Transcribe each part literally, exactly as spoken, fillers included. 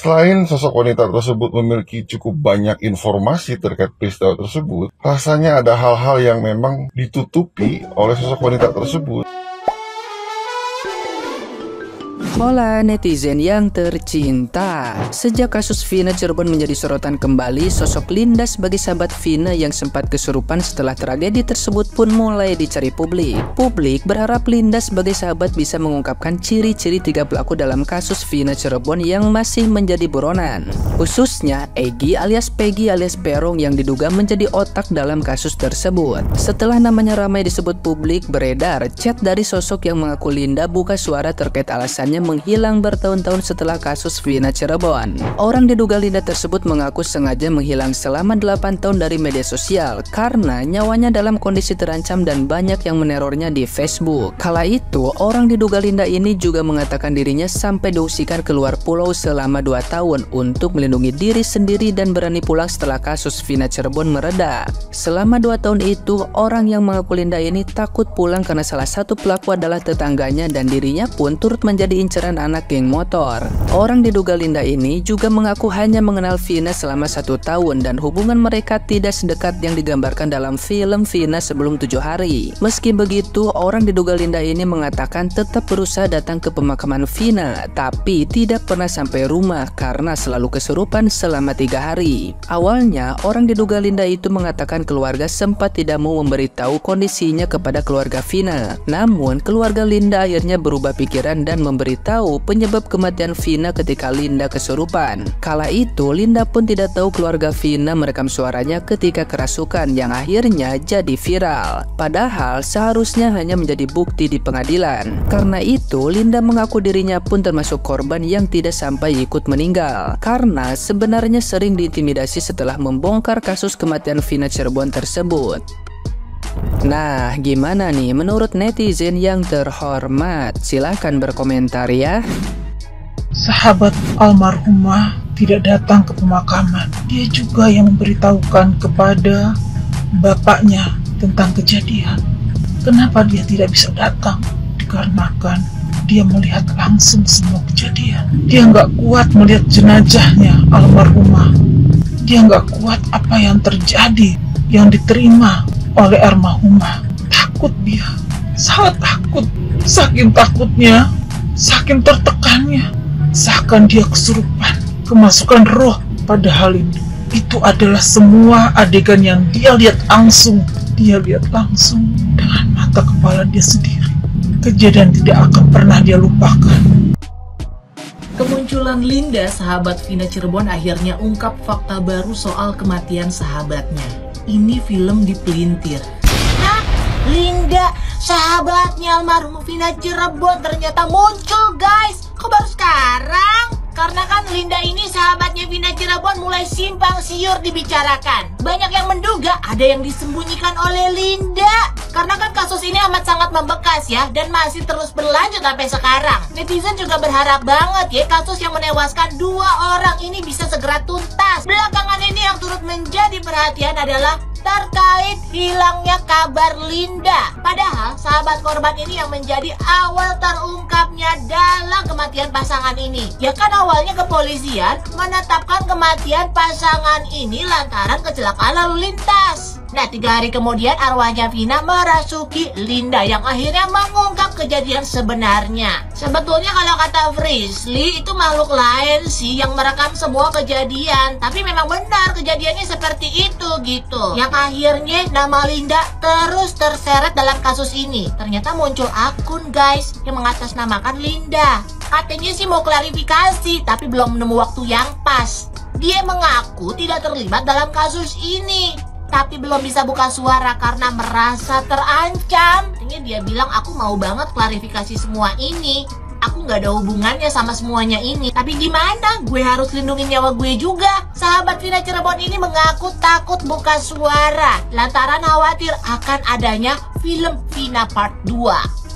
Selain sosok wanita tersebut memiliki cukup banyak informasi terkait peristiwa tersebut, rasanya ada hal-hal yang memang ditutupi oleh sosok wanita tersebut. Hola netizen yang tercinta. Sejak kasus Vina Cirebon menjadi sorotan kembali, sosok Linda sebagai sahabat Vina yang sempat kesurupan setelah tragedi tersebut pun mulai dicari publik. Publik berharap Linda sebagai sahabat bisa mengungkapkan ciri-ciri tiga pelaku dalam kasus Vina Cirebon yang masih menjadi buronan. Khususnya Egy alias Peggy alias Peron yang diduga menjadi otak dalam kasus tersebut. Setelah namanya ramai disebut publik, beredar chat dari sosok yang mengaku Linda buka suara terkait alasannya menghilang bertahun-tahun setelah kasus Vina Cirebon. Orang diduga Linda tersebut mengaku sengaja menghilang selama delapan tahun dari media sosial karena nyawanya dalam kondisi terancam dan banyak yang menerornya di Facebook. Kala itu, orang diduga Linda ini juga mengatakan dirinya sampai diusirkan keluar pulau selama dua tahun untuk melindungi diri sendiri dan berani pulang setelah kasus Vina Cirebon mereda. Selama dua tahun itu, orang yang mengaku Linda ini takut pulang karena salah satu pelaku adalah tetangganya dan dirinya pun turut menjadi inceran anak geng motor. Orang diduga Linda ini juga mengaku hanya mengenal Vina selama satu tahun dan hubungan mereka tidak sedekat yang digambarkan dalam film Vina sebelum tujuh hari. Meski begitu, orang diduga Linda ini mengatakan tetap berusaha datang ke pemakaman Vina, tapi tidak pernah sampai rumah karena selalu kesurupan selama tiga hari. Awalnya, orang diduga Linda itu mengatakan keluarga sempat tidak mau memberitahu kondisinya kepada keluarga Vina. Namun, keluarga Linda akhirnya berubah pikiran dan memberi tahu penyebab kematian Vina ketika Linda kesurupan. Kala itu Linda pun tidak tahu keluarga Vina merekam suaranya ketika kerasukan yang akhirnya jadi viral. Padahal seharusnya hanya menjadi bukti di pengadilan. Karena itu Linda mengaku dirinya pun termasuk korban yang tidak sampai ikut meninggal karena sebenarnya sering diintimidasi setelah membongkar kasus kematian Vina Cirebon tersebut. Nah, gimana nih menurut netizen yang terhormat? Silahkan berkomentar ya. Sahabat almarhumah tidak datang ke pemakaman. Dia juga yang memberitahukan kepada bapaknya tentang kejadian. Kenapa dia tidak bisa datang? Dikarenakan dia melihat langsung semua kejadian. Dia nggak kuat melihat jenazahnya almarhumah. Dia nggak kuat apa yang terjadi, yang diterima oleh almarhumah. Takut dia, sangat takut. Saking takutnya, saking tertekannya, seakan dia kesurupan, kemasukan roh. Padahal ini itu adalah semua adegan yang dia lihat langsung. Dia lihat langsung dengan mata kepala dia sendiri. Kejadian tidak akan pernah dia lupakan. Kemunculan Linda, sahabat Vina Cirebon, akhirnya ungkap fakta baru soal kematian sahabatnya. Ini film dipelintir. Hah? Linda, sahabatnya almarhum Vina Cirebon ternyata muncul, guys. Kok baru sekarang? Karena kan Linda ini sahabatnya Vina Cirebon mulai simpang siur dibicarakan. Banyak yang menduga ada yang disembunyikan oleh Linda. Karena kan kasus ini amat sangat membekas ya, dan masih terus berlanjut sampai sekarang. Netizen juga berharap banget ya kasus yang menewaskan dua orang ini bisa segera tuntas. Belakangan ini yang turut menjadi perhatian adalah terkait hilangnya kabar Linda. Padahal sahabat korban ini yang menjadi awal terungkapnya dalam kematian pasangan ini. Ya kan awalnya kepolisian menetapkan kematian pasangan ini lantaran kecelakaan lalu lintas. Nah, tiga hari kemudian arwahnya Vina merasuki Linda yang akhirnya mengungkap kejadian sebenarnya. Sebetulnya kalau kata Frisly itu makhluk lain sih yang merekam semua kejadian. Tapi memang benar kejadiannya seperti itu gitu. Yang akhirnya nama Linda terus terseret dalam kasus ini. Ternyata muncul akun guys yang mengatasnamakan Linda. Katanya sih mau klarifikasi tapi belum menemu waktu yang pas. Dia mengaku tidak terlibat dalam kasus ini, tapi belum bisa buka suara karena merasa terancam. Artinya dia bilang aku mau banget klarifikasi semua ini. Aku nggak ada hubungannya sama semuanya ini. Tapi gimana? Gue harus lindungin nyawa gue juga. Sahabat Vina Cirebon ini mengaku takut buka suara lantaran khawatir akan adanya film Vina Part dua.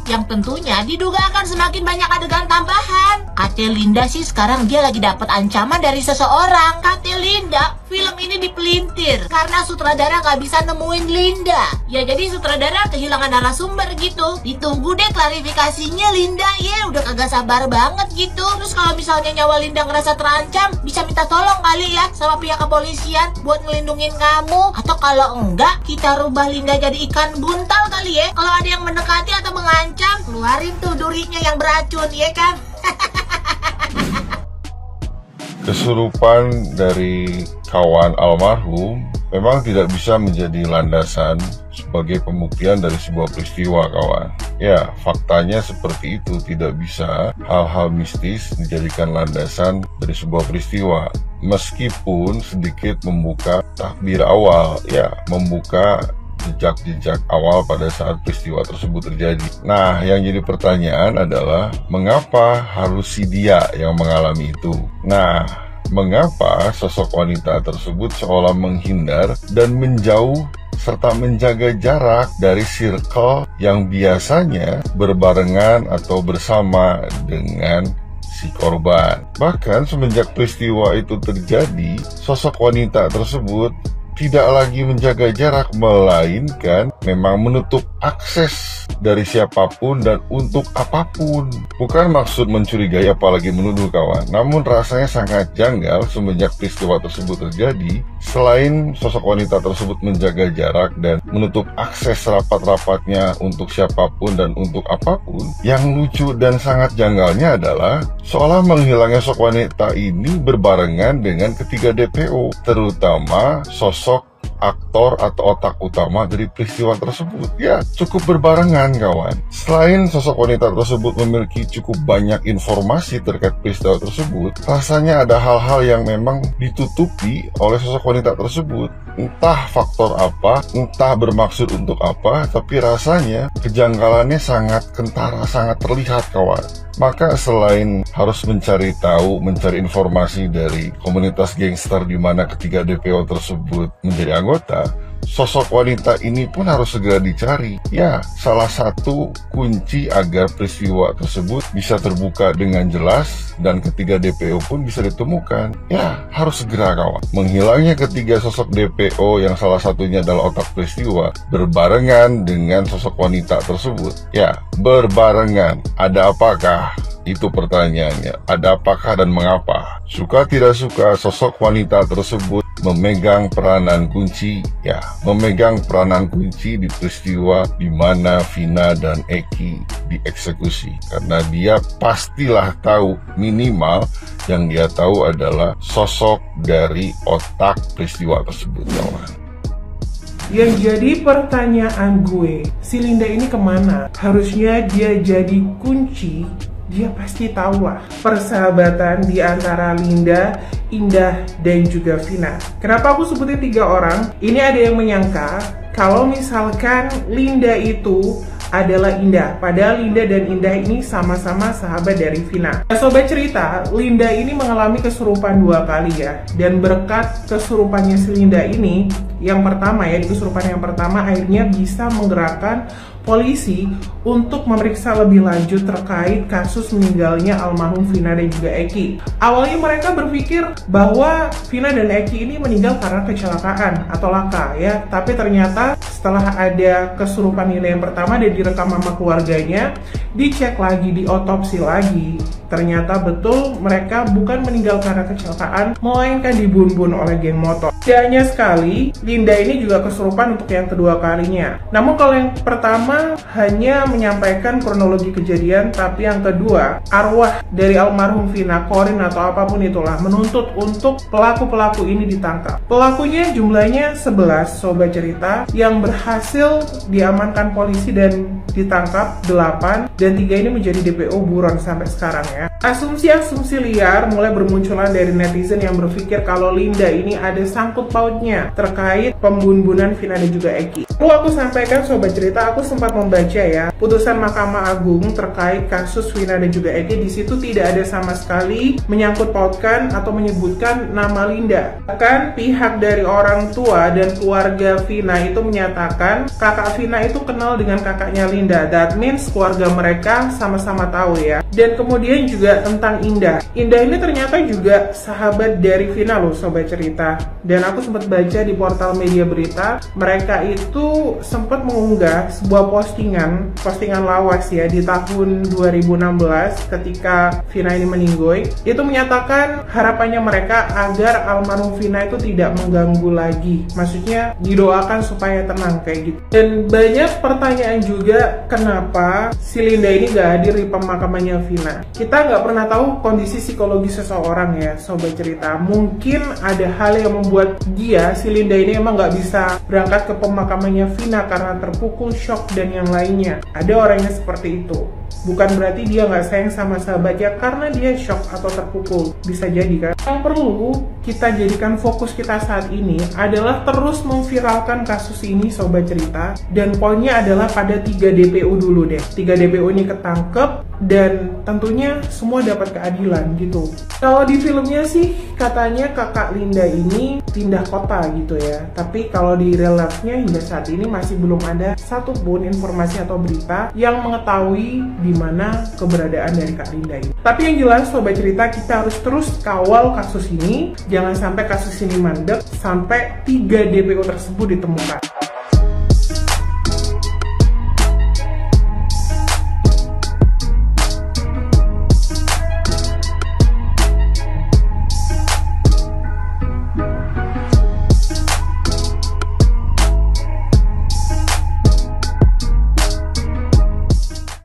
yang tentunya diduga akan semakin banyak adegan tambahan. Kata Linda sih sekarang dia lagi dapat ancaman dari seseorang. Kata Linda, film ini dipelintir karena sutradara nggak bisa nemuin Linda. Ya jadi sutradara kehilangan narasumber gitu. Ditunggu deh klarifikasinya Linda ya, udah kagak sabar banget gitu. Terus kalau misalnya nyawa Linda ngerasa terancam, bisa minta tolong kali ya sama pihak kepolisian buat ngelindungin kamu. Atau kalau enggak, kita rubah Linda jadi ikan buntal kali ya. Kalau ada yang mendekati atau mengancam, keluarin tuh durinya yang beracun, ya kan? Kesurupan dari kawan almarhum memang tidak bisa menjadi landasan sebagai pembuktian dari sebuah peristiwa, kawan. Ya, faktanya seperti itu, tidak bisa hal-hal mistis dijadikan landasan dari sebuah peristiwa. Meskipun sedikit membuka takdir awal, ya, membuka jejak-jejak awal pada saat peristiwa tersebut terjadi. Nah, yang jadi pertanyaan adalah mengapa harus si dia yang mengalami itu? Nah, mengapa sosok wanita tersebut seolah menghindar dan menjauh serta menjaga jarak dari circle yang biasanya berbarengan atau bersama dengan si korban. Bahkan semenjak peristiwa itu terjadi, sosok wanita tersebut tidak lagi menjaga jarak, melainkan memang menutup akses dari siapapun dan untuk apapun. Bukan maksud mencurigai apalagi menuduh, kawan, namun rasanya sangat janggal semenjak peristiwa tersebut terjadi. Selain sosok wanita tersebut menjaga jarak dan menutup akses rapat-rapatnya untuk siapapun dan untuk apapun, yang lucu dan sangat janggalnya adalah seolah menghilangnya sosok wanita ini berbarengan dengan ketiga D P O, terutama sosok aktor atau otak utama dari peristiwa tersebut. Ya, cukup berbarengan, kawan. Selain sosok wanita tersebut memiliki cukup banyak informasi terkait peristiwa tersebut, rasanya ada hal-hal yang memang ditutupi oleh sosok wanita tersebut. Entah faktor apa, entah bermaksud untuk apa, tapi rasanya kejanggalannya sangat kentara, sangat terlihat, kawan. Maka selain harus mencari tahu, mencari informasi dari komunitas gangster di mana ketiga D P O tersebut menjadi anggota, sosok wanita ini pun harus segera dicari. Ya, salah satu kunci agar peristiwa tersebut bisa terbuka dengan jelas dan ketiga D P O pun bisa ditemukan. Ya, harus segera, kawan. Menghilangnya ketiga sosok D P O yang salah satunya adalah otak peristiwa berbarengan dengan sosok wanita tersebut. Ya, berbarengan. Ada apakah? Itu pertanyaannya. Ada apakah dan mengapa? Suka tidak suka, sosok wanita tersebut memegang peranan kunci, ya, memegang peranan kunci di peristiwa di mana Vina dan Eki dieksekusi. Karena dia pastilah tahu, minimal yang dia tahu adalah sosok dari otak peristiwa tersebut, kawan. Yang jadi pertanyaan gue, si Linda ini kemana? Harusnya dia jadi kunci. Dia pasti tahu lah persahabatan di antara Linda, Indah, dan juga Vina. Kenapa aku sebutin tiga orang? Ini ada yang menyangka kalau misalkan Linda itu adalah Indah, padahal Linda dan Indah ini sama-sama sahabat dari Vina. Nah, sobat cerita, Linda ini mengalami kesurupan dua kali ya. Dan berkat kesurupannya si Linda ini, yang pertama ya, di kesurupan yang pertama akhirnya bisa menggerakkan polisi untuk memeriksa lebih lanjut terkait kasus meninggalnya almarhum Vina dan juga Eki. Awalnya mereka berpikir bahwa Vina dan Eki ini meninggal karena kecelakaan atau laka ya, tapi ternyata setelah ada kesurupan Linda yang pertama dan direkam sama keluarganya, dicek lagi, diotopsi lagi, ternyata betul mereka bukan meninggal karena kecelakaan, melainkan dibunuh oleh geng motor. Tidak hanya sekali, Linda ini juga kesurupan untuk yang kedua kalinya. Namun kalau yang pertama hanya menyampaikan kronologi kejadian, tapi yang kedua, arwah dari almarhum Vina, Corin atau apapun itulah, menuntut untuk pelaku-pelaku ini ditangkap. Pelakunya jumlahnya sebelas, sobat cerita, yang berhasil diamankan polisi dan ditangkap delapan, dan tiga ini menjadi D P O buron sampai sekarang ya. Asumsi-asumsi liar mulai bermunculan dari netizen yang berpikir kalau Linda ini ada sangkut pautnya terkait pembunuhan Vina dan juga Eki. Lalu aku sampaikan sobat cerita, aku sempat membaca ya putusan Mahkamah Agung terkait kasus Vina dan juga Eki. Di situ tidak ada sama sekali menyangkut pautkan atau menyebutkan nama Linda. Bahkan pihak dari orang tua dan keluarga Vina itu menyatakan kakak Vina itu kenal dengan kakaknya Linda. That means keluarga mereka sama-sama tahu ya. Dan kemudian juga tentang Indah. Indah ini ternyata juga sahabat dari Vina loh sobat cerita. Dan aku sempat baca di portal media berita, mereka itu sempat mengunggah sebuah postingan, postingan lawas ya di tahun dua ribu enam belas ketika Vina ini meninggoy. Itu menyatakan harapannya mereka agar almarhum Vina itu tidak mengganggu lagi. Maksudnya didoakan supaya tenang kayak gitu. Dan banyak pertanyaan juga kenapa si Linda ini gak hadir di pemakamannya Vina. Kita nggak pernah tahu kondisi psikologi seseorang ya sobat cerita. Mungkin ada hal yang membuat dia, si Linda ini emang nggak bisa berangkat ke pemakamannya Vina karena terpukul, shock dan yang lainnya. Ada orangnya seperti itu. Bukan berarti dia nggak sayang sama sahabatnya karena dia shock atau terpukul. Bisa jadi kan. Yang perlu kita jadikan fokus kita saat ini adalah terus memviralkan kasus ini sobat cerita. Dan poinnya adalah pada tiga D P O dulu deh. tiga D P O ini ketangkep dan tentunya semua dapat keadilan gitu. Kalau di filmnya sih katanya kakak Linda ini pindah kota gitu ya. Tapi kalau di real life-nya hingga saat ini masih belum ada satupun informasi atau berita yang mengetahui di mana keberadaan dari Kak Linda ini. Tapi yang jelas sobat cerita, kita harus terus kawal kasus ini. Jangan sampai kasus ini mandek sampai tiga D P O tersebut ditemukan.